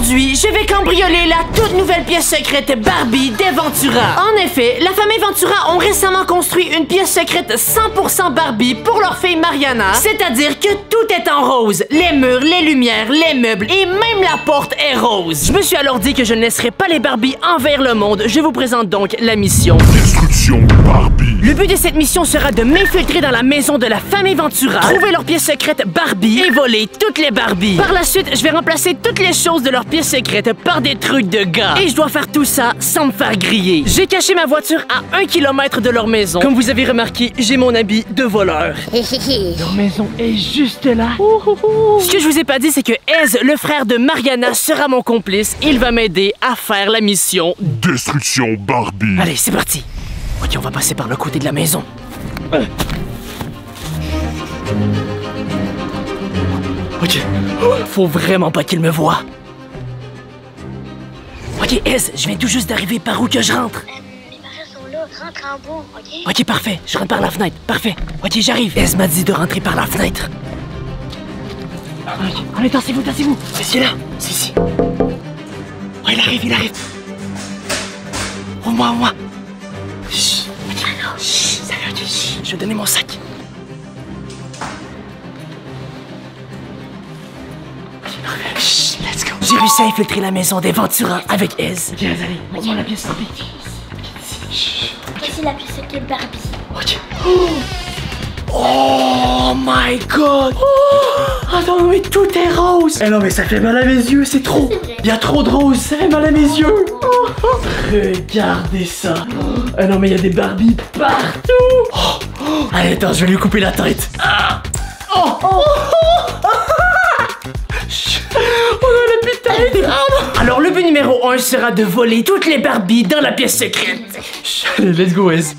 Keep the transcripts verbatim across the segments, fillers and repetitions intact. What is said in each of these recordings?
Aujourd'hui, je vais cambrioler la toute nouvelle pièce secrète Barbie des Ventura. En effet, la famille Ventura ont récemment construit une pièce secrète cent pour cent Barbie pour leur fille Mariana. C'est-à-dire que tout est en rose. Les murs, les lumières, les meubles et même la porte est rose. Je me suis alors dit que je ne laisserai pas les Barbies envahir le monde. Je vous présente donc la mission Destruction Barbie. Le but de cette mission sera de m'infiltrer dans la maison de la famille Ventura, trouver leur pièce secrète Barbie et voler toutes les Barbies. Par la suite, je vais remplacer toutes les choses de leur pièce secrète par des trucs de gars. Et je dois faire tout ça sans me faire griller. J'ai caché ma voiture à un kilomètre de leur maison. Comme vous avez remarqué, j'ai mon habit de voleur. Leur maison est juste là. Ce que je vous ai pas dit, c'est que Ez, le frère de Mariana, sera mon complice. Il va m'aider à faire la mission Destruction Barbie. Allez, c'est parti. Ok, on va passer par le côté de la maison. Euh. Ok. Faut vraiment pas qu'il me voie. Ok, Ez, je viens tout juste d'arriver. Par où que je rentre? Euh, les barils sont là, rentre en bas, ok? Ok, parfait. Je rentre par la fenêtre. Parfait. Ok, j'arrive. Ez m'a dit de rentrer par la fenêtre. Ok, allez, tassez-vous, tassez-vous. C'est là. C'est ici. Oh, il arrive, il arrive. Au moi, au moi. Chut. Chut. Salut, ok, chut. Je vais donner mon sac. Chut, let's go. J'ai réussi à infiltrer la maison des Ventura avec Ez. Ok, allez, montre-moi la pièce Barbie. Voici la pièce secrète Barbie. Ok. Oh, oh my god. Oh, attends, mais tout est rose. Eh non, mais ça fait mal à mes yeux, c'est trop. Il y a trop de rose, ça fait mal à mes yeux. Oh, oh. Regardez ça. Eh non, mais il y a des Barbies partout. Oh, oh. Allez, attends, je vais lui couper la tête. Ah. Oh, oh, oh. Oh non, la putain. Alors, le but numéro un sera de voler toutes les Barbies dans la pièce secrète. Allez, let's go, Ez.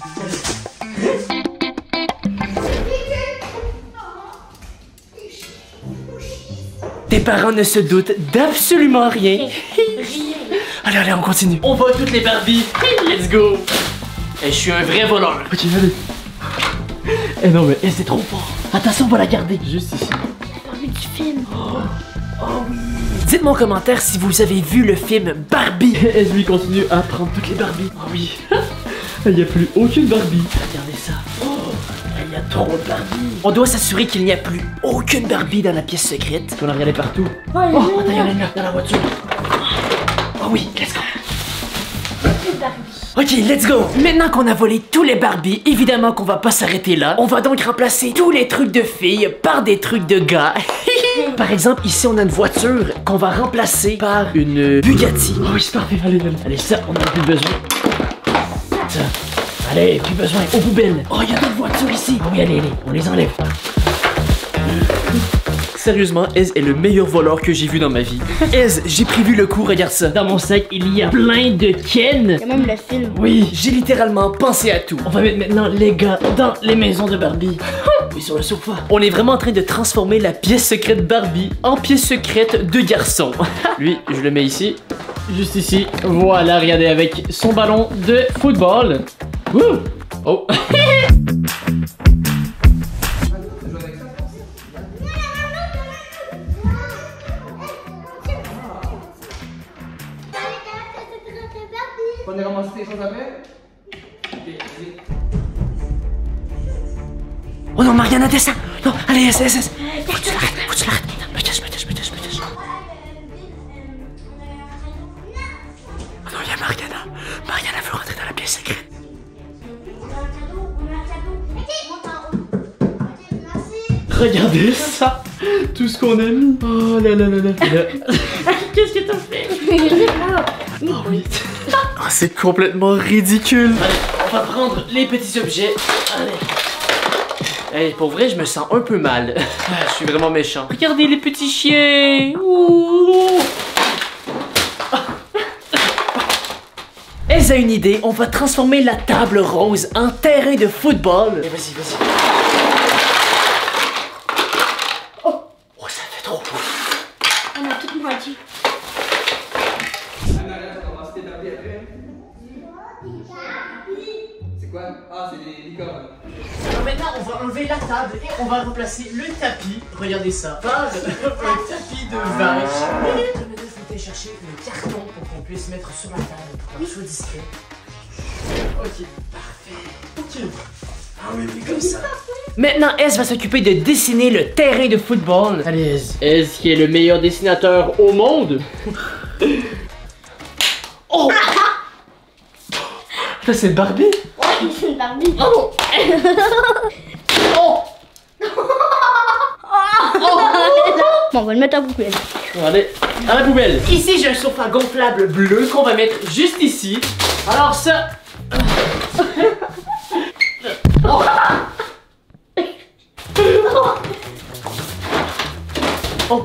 Tes parents ne se doutent d'absolument rien. Allez, allez, on continue. On vole toutes les Barbies. Let's go. Et je suis un vrai voleur. Ok, allez. Eh non, mais eh, c'est trop fort. Attention, on va la garder. Juste ici. La Barbie du film. Oh, oh oui. Dites-moi en commentaire si vous avez vu le film Barbie. Et lui continue à prendre toutes les Barbies. Oh oui. Il n'y a plus aucune Barbie. Regardez ça. Oh, il y a trop de Barbie. On doit s'assurer qu'il n'y a plus aucune Barbie dans la pièce secrète. On a regardé partout. Oh, attends, il y en a une là, dans la voiture. Oh oui, let's go. Ok, let's go. Maintenant qu'on a volé tous les Barbies, évidemment qu'on va pas s'arrêter là. On va donc remplacer tous les trucs de filles par des trucs de gars. Par exemple, ici on a une voiture qu'on va remplacer par une Bugatti. Oh oui, c'est parfait. Allez, allez. Allez, ça, on en a plus besoin. Ça. Allez, plus besoin. Aux poubelles. Oh, il y a d'autres voitures ici. Oh oui, allez, allez, on les enlève. Sérieusement, Ez est le meilleur voleur que j'ai vu dans ma vie. Ez, j'ai prévu le coup, regarde ça. Dans mon sac, il y a plein de Ken. Il y a même le film. Oui, j'ai littéralement pensé à tout. On va mettre maintenant les gars dans les maisons de Barbie. Oui, sur le sofa. On est vraiment en train de transformer la pièce secrète Barbie en pièce secrète de garçon. Lui, je le mets ici. Juste ici. Voilà, regardez, avec son ballon de football. Wouh! Oh! On est ramassé tes choses après? Ok, vas-y. Oh non, Mariana, descends! Non, allez, S S S! Faut que tu l'arrêtes, faut que tu l'arrêtes! Me cache, me cache, me cache, me cache! Oh non, il y a Mariana! Mariana veut rentrer dans la pièce secrète! Regardez ça! Tout ce qu'on a mis! Oh là là là là! Qu'est-ce que t'as fait? Oh oui! Oh, c'est complètement ridicule! Allez, on va prendre les petits objets. Allez! Hey, pour vrai, je me sens un peu mal. Je suis vraiment méchant. Regardez les petits chiens! Ouh. Elle a une idée, on va transformer la table rose en terrain de football. Vas-y, vas-y. Oh, oh, ça fait trop beau. On a tout mordu. C'est quoi? Ah, c'est des licornes. Alors maintenant, on va enlever la table et on va remplacer le tapis. Regardez ça. Par un tapis de vache. chercher le carton pour qu'on puisse mettre sur la table pour qu'on soit discret. Ok, parfait. Ok. Ah oui, oui, comme ça. Maintenant, Ez va s'occuper de dessiner le terrain de football. Allez, Ez. Ez qui est le meilleur dessinateur au monde. Oh! Ça, c'est Barbie? Ouais, c'est une Barbie. Oh! Oh! Bon, on va le mettre à la poubelle. Allez, à la poubelle. Ici, j'ai un sofa gonflable bleu qu'on va mettre juste ici. Alors ça... Oh. Oh.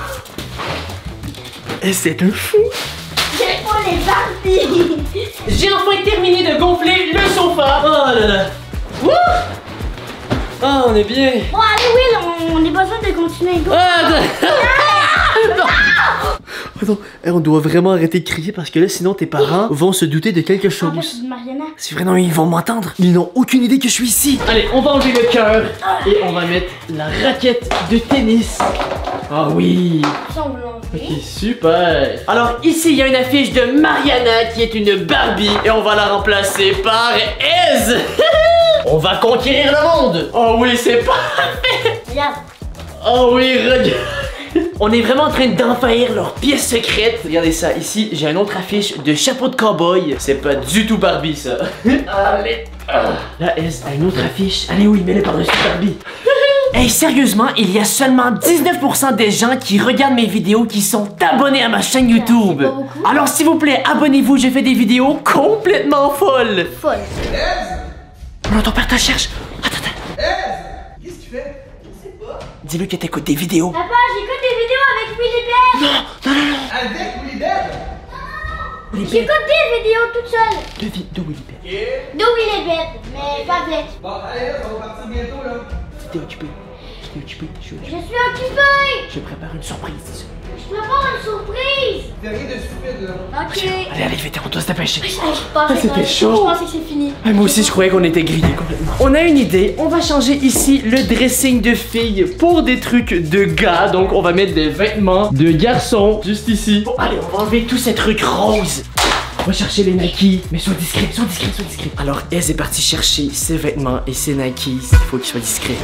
Et c'est un fou. J'ai pas les Barbies. J'ai enfin terminé de gonfler le sofa. Oh là là. Wouh! Ah, on est bien. Bon, allez, Will, on, on est besoin de continuer. Go. Ah, non. Attends, hey, on doit vraiment arrêter de crier parce que là, sinon tes parents vont se douter de quelque En fait, chose. c'est une marionnette. C'est vrai, non, ils vont m'entendre. Ils n'ont aucune idée que je suis ici. Allez, on va enlever le cœur et on va mettre la raquette de tennis. Ah oui. Ça, on va l'enlever. Ok, super. Alors ici, il y a une affiche de Mariana qui est une Barbie et on va la remplacer par Ez. On va conquérir le monde. Oh oui, c'est parfait. Regarde. Oh oui, regarde. On est vraiment en train d'envahir leur pièce secrète. Regardez ça, ici, j'ai une autre affiche de chapeau de cowboy. C'est pas du tout Barbie, ça. Allez. Là, Ez a une autre affiche. Allez, oui, mets-le par-dessus Barbie. Hey, sérieusement, il y a seulement dix-neuf pour cent des gens qui regardent mes vidéos qui sont abonnés à ma chaîne YouTube. C'est pas beaucoup. Alors, s'il vous plaît, abonnez-vous, j'ai fait des vidéos complètement folles. Folle. Oh non, ton père te cherche. Attends, attends. Qu'est-ce que tu fais? Je sais pas. Dis-lui que t'écoutes des vidéos. Papa, j'écoute des vidéos avec Willy Bell. Non, non, non, non. Avec Willy Bell? J'écoute des vidéos toute seule. De, vi- de Willy Bell. Ok. De Willy Bell, mais pas avec. Bon, allez, on va partir bientôt, là. T'es occupé. T'es occupé. Je suis Je occupé. suis occupée. Je prépare une surprise. Je prépare une surprise. Fais rien de stupide, là. Ok. Allez, allez, vite, on doit se dépêcher. Je pensais c'était que- chaud. Je pensais que c'est fini. Ah, moi aussi, je croyais qu'on était grillés complètement. On a une idée. On va changer ici le dressing de filles pour des trucs de gars. Donc, on va mettre des vêtements de garçons juste ici. Bon, allez, on va enlever tous ces trucs roses. On va chercher les Nike. Mais sois discret, sois discret, sois discret. Alors, Ez est partie chercher ses vêtements et ses Nike. Il faut qu'il soit discret.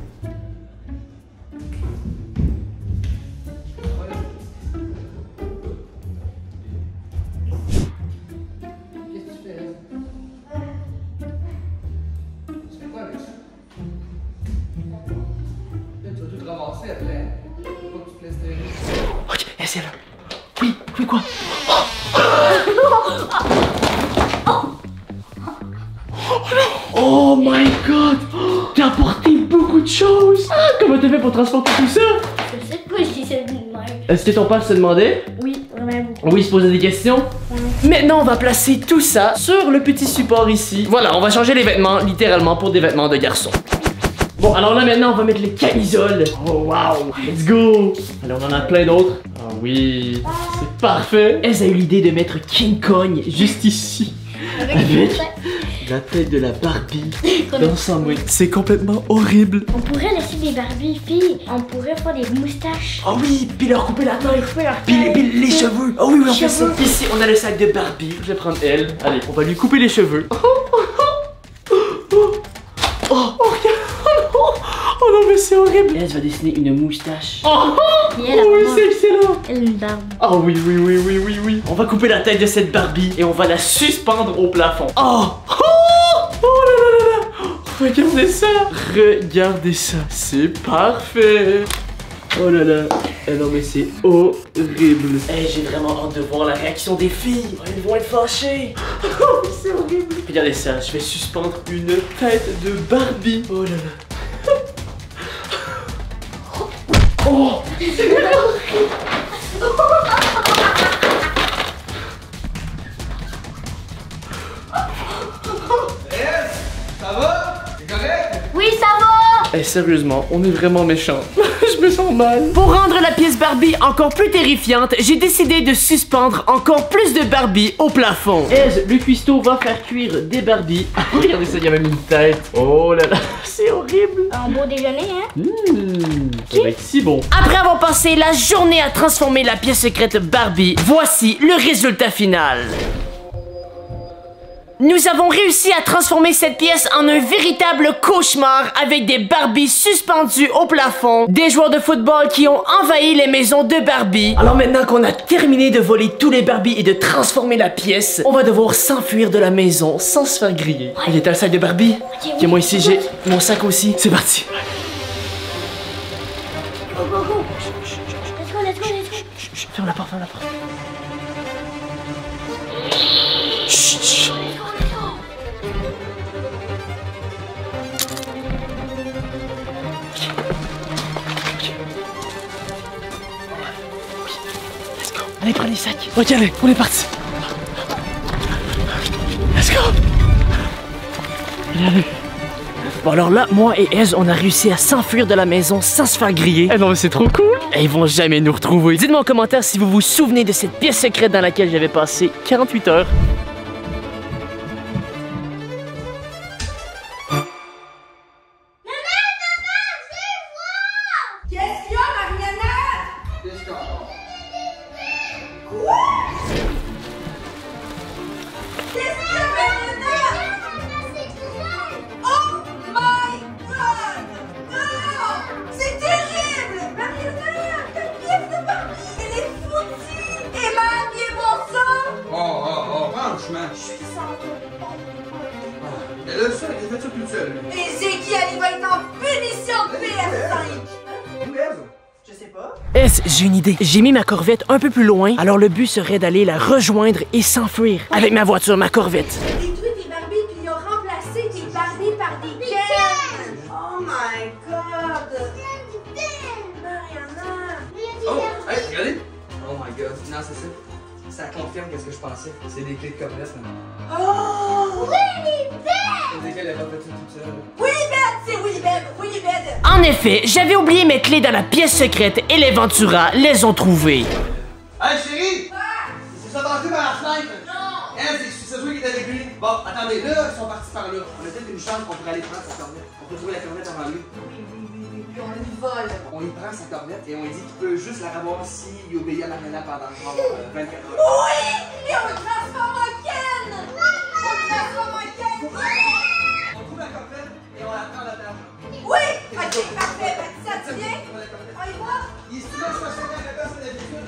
Qu'est-ce que tu fais, là? Tu fais quoi avec ça? Là, tu vas tout ramasser après, hein? Faut pas que tu te laisses terrer. Ok, Ez est là. Oui, oui, quoi? Oh my god! T'as apporté beaucoup de choses! Ah, comment t'as fait pour transporter tout ça? Je sais pas, je dis c'est de même. Est-ce que ton père se demandait? Oui, vraiment beaucoup. Oui, il se posait des questions. Maintenant, on va placer tout ça sur le petit support ici. Voilà, on va changer les vêtements littéralement pour des vêtements de garçon. Bon, alors là maintenant, on va mettre les camisoles. Oh wow, let's go. Allez, on en a plein d'autres. Ah oui, c'est parfait. Ez a eu l'idée de mettre King Kong juste ici. Avec Avec une tête. la tête de la Barbie Qu'on a- dans son mouille. C'est complètement horrible. On pourrait laisser des Barbie filles. On pourrait faire des moustaches. Oh oui, puis leur couper la taille. Couper leur Puis, les- puis les taille. cheveux. Oh oui, oui, on fait ça. Cheveux. Ici, on a le sac de Barbie. Je vais prendre elle. Allez, on va lui couper les cheveux. Oh, oh, regarde. Oh non, oh non, mais c'est horrible. Elle va dessiner une moustache. Oh, Et elle a oh oui, vraiment- c'est excellent. Elle a une barbe. Oh oui, oui, oui, oui, oui, oui. On va couper la tête de cette Barbie et on va la suspendre au plafond. Oh, oh, oh là là là là. Regardez ça. Regardez ça. C'est parfait. Oh là là. Eh non, mais c'est horrible. Eh, j'ai vraiment hâte de voir la réaction des filles. Oh, elles vont être fâchées. Oh, c'est horrible. Regardez ça, je vais suspendre une tête de Barbie. Oh là là. Oh. Ça va? C'est correct? Oui, ça va. Eh, sérieusement, on est vraiment méchants. Je me sens mal. Pour rendre la pièce Barbie encore plus terrifiante, j'ai décidé de suspendre encore plus de Barbie au plafond. Ez, le cuistot va faire cuire des Barbies. Regardez ça, il y a même une tête. Oh là là, c'est horrible. Un beau déjeuner, hein? Mmh, ça va être si bon. Après avoir passé la journée à transformer la pièce secrète Barbie, voici le résultat final. Nous avons réussi à transformer cette pièce en un véritable cauchemar avec des Barbies suspendues au plafond, des joueurs de football qui ont envahi les maisons de Barbie. Alors maintenant qu'on a terminé de voler tous les Barbies et de transformer la pièce, on va devoir s'enfuir de la maison sans se faire griller. Il est à le sac de Barbie. Ok, Ok, moi ici j'ai mon sac aussi. C'est parti. Go, go, go. Let's go, let's go, let's go. Chut, ferme la porte, ferme la porte. Chut, chut. Allez, prends les sacs. Ok, allez, on est parti. Let's go. Allez, allez. Bon, alors là, moi et Ez, on a réussi à s'enfuir de la maison sans se faire griller. Eh non, mais c'est trop cool. Et ils vont jamais nous retrouver. Dites-moi en commentaire si vous vous souvenez de cette pièce secrète dans laquelle j'avais passé quarante-huit heures. Qu'est-ce qu'il y a, Mariana? Qu'est-ce qu'il y a? Quoi? Qu'est-ce qu'il y a, Mariana? Oh my god! Non! C'est terrible! Mariana, ta pièce de Barbie, elle est foutue! Et ma habillé mon sang! Oh, oh, oh, franchement. Je suis sans Mais là, ça, il a fait ça toute seule. Ézéchiel, il va être en punition de P S cinq! Où est-ce? Je sais pas. Ez, j'ai une idée. J'ai mis ma corvette un peu plus loin, alors le but serait d'aller la rejoindre et s'enfuir avec ma voiture, ma corvette. Il a détruit tes Barbies puis il a remplacé tes Barbies par des Ken! Oh my god! Mariana! Oh, hey, regardez. Oh my god. Non, c'est ça. Ça confirme qu'est-ce que je pensais. C'est des clés de corvette, maintenant. Oh! C'est des clés, elle a pas fait ça toute seule. Willibed! C'est Willibed! Willibed! En effet, j'avais oublié mes clés dans la pièce secrète et les Ventura les ont trouvées. Hey, chérie! Il s'est sorti par la fenêtre! Non! Hein, c'est toi qui est avec lui. Bon, attendez, là, ils sont partis par là. On a peut-être une chance qu'on pourrait aller prendre sa corvette. On peut trouver la corvette avant lui. Oui, oui, oui, oui, puis on lui vole. On lui prend sa corvette et on lui dit qu'il peut juste la revoir s'il obéit à Mariana pendant genre, euh, vingt-quatre heures. Oui! Et on le transforme en Ken! On le transforme en Ken! On trouve la corvette et on la prend à l'otage. Oui! Ok, parfait. Ben, ça, tu viens? On y va? Il se laisse passer à la personne d'habitude.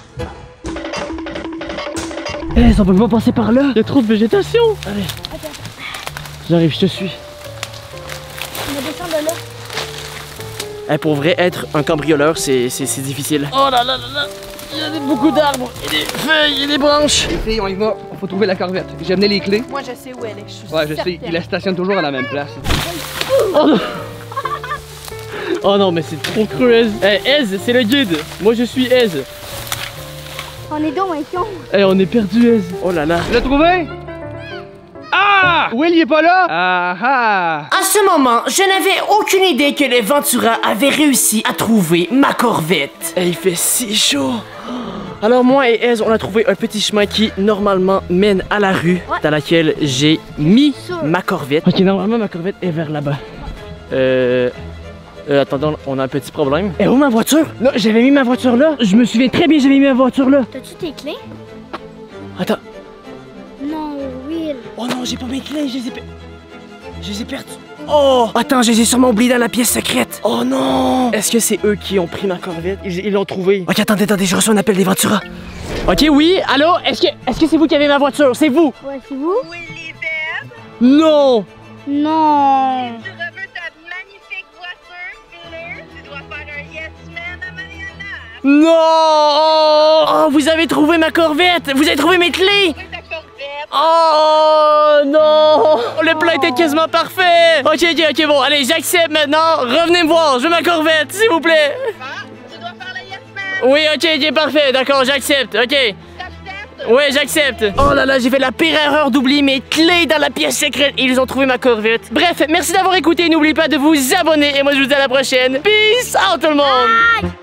Ez, on peut pas passer par là. Il y a trop de végétation. Allez. J'arrive, je te suis. On va descendre de là. Eh, pour vrai, être un cambrioleur, c'est difficile. Oh là là là là. Il y a des- beaucoup d'arbres, et des feuilles, et des branches. Les filles, on y va. Il faut trouver la corvette. J'ai amené les clés. Moi, je sais où elle est. Je suis Ouais, je sais. Il la stationne toujours à la même place. Oh non. Oh non, mais c'est trop creux, Ez. Eh, Ez, c'est le guide. Moi, je suis Ez. On est donc un con. Eh, on est perdu, Ez. Oh là là. Tu l'as trouvé? Ah! Will, il est pas là? Ah ah! À ce moment, je n'avais aucune idée que les Ventura avaient réussi à trouver ma corvette. Et il fait si chaud. Alors moi et Ez, on a trouvé un petit chemin qui normalement mène à la rue Ouais. dans laquelle j'ai mis Sûr. ma corvette. Ok, normalement, ma corvette est vers là-bas. Euh... euh, attendons, on a un petit problème. Et où ma voiture? Là, j'avais mis ma voiture là. Je me souviens très bien, j'avais mis ma voiture là. T'as-tu tes clés? Attends. Non, Will. Oh non, j'ai pas mes clés, je les ai per... Je les ai perdues. Oh! Attends, je les ai sûrement oubliées dans la pièce secrète. Oh non! Est-ce que c'est eux qui ont pris ma corvette? Ils ils l'ont trouvée. Ok, attendez, attendez, je reçois un appel des Ventura. Ok, oui, allô? Est-ce que est-ce que c'est vous qui avez ma voiture? C'est vous? Ouais, c'est vous? Willibed, Non! Non. tu veux ta magnifique voiture bleue? Tu dois faire un yes man à Mariana. Non! Oh, vous avez trouvé ma corvette! Vous avez trouvé mes clés! Trouver ta corvette. Oh non! Le plan était quasiment parfait! Ok, ok, ok, bon, allez, j'accepte maintenant. Revenez me voir, je veux ma corvette, s'il vous plaît! Ah, tu dois faire le yes man. Oui, ok, ok, parfait, d'accord, j'accepte, ok. T'acceptes? Ouais, j'accepte. Oh là là, j'ai fait la pire erreur d'oublier mes clés dans la pièce secrète. Ils ont trouvé ma corvette. Bref, merci d'avoir écouté. N'oubliez pas de vous abonner. Et moi, je vous dis à la prochaine. Peace out tout le monde.